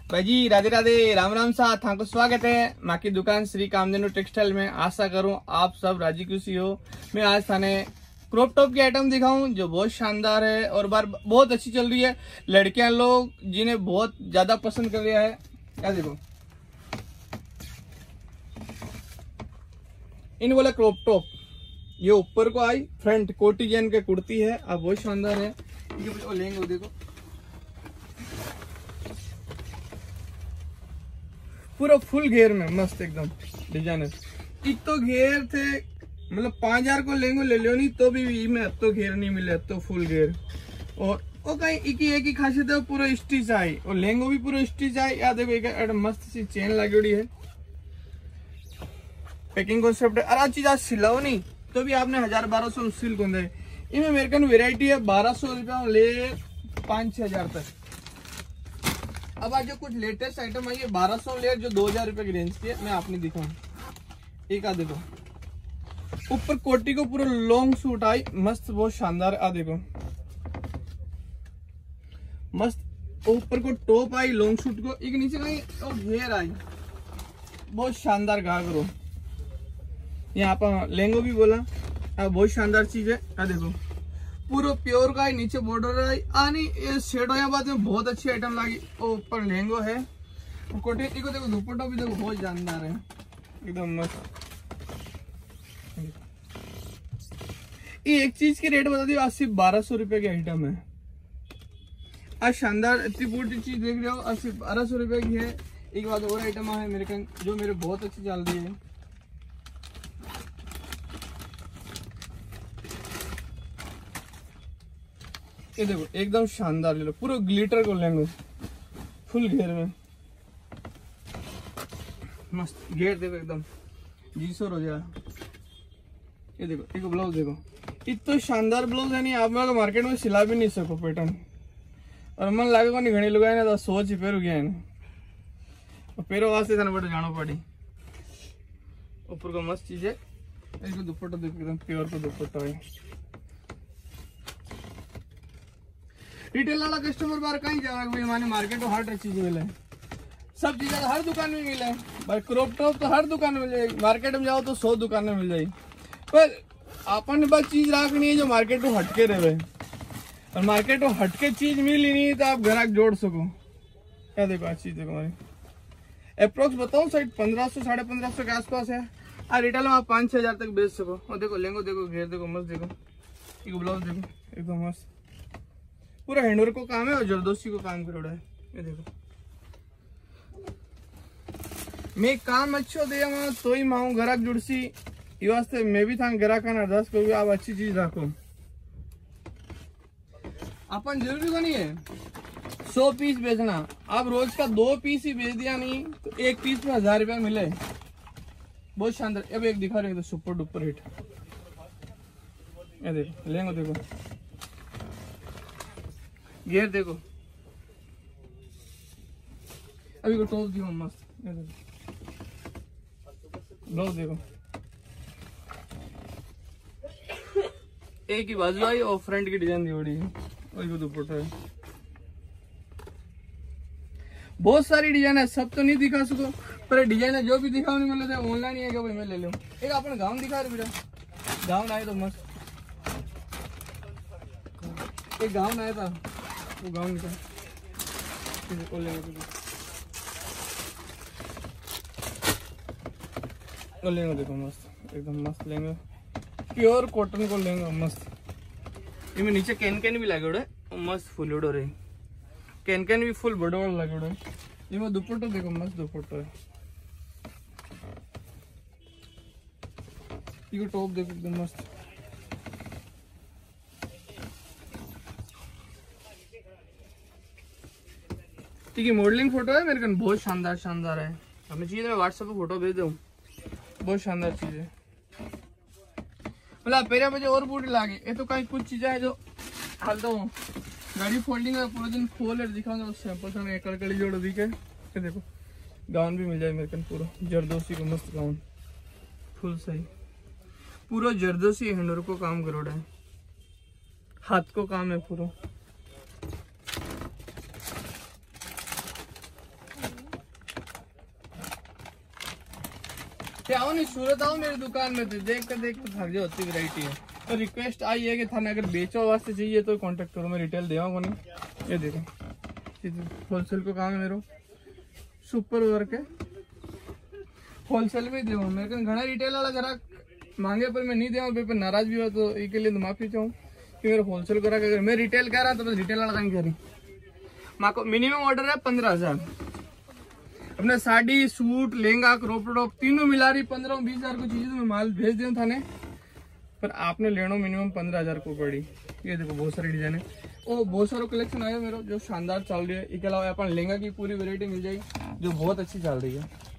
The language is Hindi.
भाई जी राधे राधे, राम राम सा थाको स्वागत है माँ की दुकान श्री कामधेनु टेक्सटाइल में। आशा करूं आप सब राजी खुशी हो। मैं आज थाने क्रॉप टॉप की आइटम दिखाऊं जो बहुत शानदार है और बार बहुत अच्छी चल रही है। लड़कियां लोग जिन्हें बहुत ज्यादा पसंद कर रहा है। क्या देखो, इन बोला क्रॉप टॉप, ये ऊपर को आई फ्रंट कोटी जैन के कुर्ती है। अब बहुत शानदार है। ये लेंगे देखो, पूरा फुल घेर में मस्त एकदम डिजाइनर। एक तो घेर थे मतलब 5000 को लेंगे ले लो नहीं तो भी में अब तो घेर नहीं मिले, अब तो फुल घेर। और वो कहीं एक ही खासियत है, पूरा स्टिच आई और लेंगो भी पूरा स्टिच आई। या देखो एक मस्त सी चेन लगेड़ी है, पैकिंग कॉन्सेप्ट है। और आज चीज आज सिलाओ नहीं तो भी आपने 1000-1200 सिल को दे। इनमें अमेरिकन वेराइटी है 1200 रुपया ले 5-6000 तक। अब आज जो कुछ लेटेस्ट आइटम आई है 1200 लेयर जो 2000 रुपए की रेंज की है, मैं आपने दिखाऊं। एक आ देखो, ऊपर कोटी को पूरा लॉन्ग सूट आई मस्त, बहुत शानदार। आ देखो मस्त, ऊपर को टॉप आई लॉन्ग सूट को, एक नीचे कहीं और घेर आई, बहुत शानदार घाघरो। यहाँ पर लेंगो भी बोला, बहुत शानदार चीज है। आ देखो पूरा प्योर का है, नीचे बॉर्डर है आनी ये शेड हो बाद में बहुत अच्छी आइटम लगी। ऊपर लेंगो है, कोटी को देखो, दुपट्टा भी देखो बहुत जानदार है एकदम मस्त। ये एक चीज की रेट बता दी, आज सिर्फ 1200 रुपए की आइटम है। आज शानदार इतनी पूरी चीज देख रहे हो, आज सिर्फ 1200 रुपए की है। एक बात और आइटम है अमेरिकन जो मेरे बहुत अच्छी चल रही है। ये देखो एकदम शानदार, ले लो पूरा ग्लिटर को लेंगे फुल घेर में मस्त। घेर देखो एकदम जीसोर हो जाए। ये देखो एक ब्लाउज देखो, इतना शानदार ब्लाउज है नहीं आप लोग मार्केट में सिला भी नहीं सको पैटर्न। और मन लागेगा नहीं घड़ी लगाए ना तो सोच ही पेरू गया है, पेरो वास्ते थाने बड़े जानो पड़ी। ऊपर का मस्त चीज है। इसको दुपट्टा देखो एकदम प्योर का दुपट्टा है। रिटेल वाला कस्टमर बार कहीं जाएगा भाई, हमारे मार्केट में हर चीज मिले, सब चीजें हर दुकान में मिले भाई। क्रॉप टॉप तो हर दुकान में मिल जाएगी, मार्केट में जाओ तो 100 दुकान में मिल जाएगी। पर अपन बस चीज रखनी है जो मार्केट में हटके रहे, और मार्केट में हटके चीज मिली नहीं तो आप ग्राहक जोड़ सको। क्या देखो आज चीज देखो, हमारी अप्रोक्स बताओ साइड 1500-1550 के आसपास है। और रिटेल में आप 5-6 हजार तक बेच सको। और देखो लेंगो देखो, घेर देखो मस्त, देखो एक ब्लाउज देखो एकदम मस्त, पूरा हैंडवर्क को काम है और जरदोसी को काम करोड़ा है। ये देखो मैं काम अच्छो दे तो ही माऊ ग्राहक जुड़सी, ये वास्ते मैं भी था ग्राहक का अरदास करूँ आप अच्छी चीज रखो। अपन जरूरी को नहीं है 100 पीस बेचना, आप रोज का 2 पीस ही बेच दिया नहीं तो 1 पीस में 1000 रुपया मिले, बहुत शानदार। अब एक दिखा रहे तो सुपर डुपर हिट। ये देखो लेंगे देखो, घेर देखो, अभी को टॉप दियो मस्त। ब्लाउज देखो एक ही बाजू आई और फ्रंट की डिजाइन दी है, वही को दुपट्टा है। बहुत सारी डिजाइन है, सब तो नहीं दिखा सको, पर डिजाइन है जो भी दिखाओ नहीं मिले थे ऑनलाइन ही है कि भाई मैं ले लो। एक अपने गाउन दिखा रहे बेटा, गाउन आए तो मस्त, एक गाउन आया था वो गाउन का लेंगे देखो मस्त एकदम मस्त लेंगे, प्योर कॉटन को लेंगे मस्त। इनमें नीचे कैन भी लगे है मस्त, फुल उड़ो रहे कैन भी फुल बड़ो लगे है। इनमें दुपट्टा देखो मस्त दुपट्टा है। ये टॉप देखो एकदम मस्त। ठीक है मॉडलिंग फोटो है मेरे को बहुत शानदार है। हमें चाहिए मैं व्हाट्सएप पे फोटो भेज दूँ, बहुत शानदार चीज है। मतलब पहले मुझे और बूटी लागे ये तो कहीं कुछ चीजें है जो हालता हूँ गाड़ी फोल्डिंग है पूरा दिन खोल दिखाऊंगा सैंपल से एक कड़ी जोड़ दिखे। ये देखो गाउन भी मिल जाए मेरे को, पूरा जरदोसी को मस्त गाउन फुल सही, पूरा जरदोसी हैंडवर्क को काम करोड़ा है, हाथ को काम है पूरा। आओ नहीं सूरत आओ मेरी दुकान में तो देख थक जाओ, होती वैरायटी है। तो रिक्वेस्ट आई है कि थाने अगर बेचो वास्ते चाहिए तो कांटेक्ट करो, मैं रिटेल देवांगा नहीं। ये देखो होलसेल को काम है मेरे सुपर वर्क है, होलसेल में देवा मेरे को घना रिटेल वाला ग्राहक मांगे पर मैं नहीं देवा पे नाराज भी हो तो इसके लिए माफी चाहूँ कि मेरे होलसेल ग्राहक अगर मैं रिटेल कह रहा तो बस रिटेल वाला काम करी। माँ को मिनिमम ऑर्डर है 15,000, अपने sari suit lehenga crop top तीनों मिला रही 15-20 हजार को चीजें मैं माल भेज दूँ थाने, पर आपने लेना मिनिमम 15,000 को पड़ी। ये देखो बहुत सारी डिजाइन है और बहुत सारा कलेक्शन आया मेरा जो शानदार चल रही है। इसके अलावा अपन लहंगा की पूरी वैरायटी मिल जाएगी जो बहुत अच्छी चल रही है।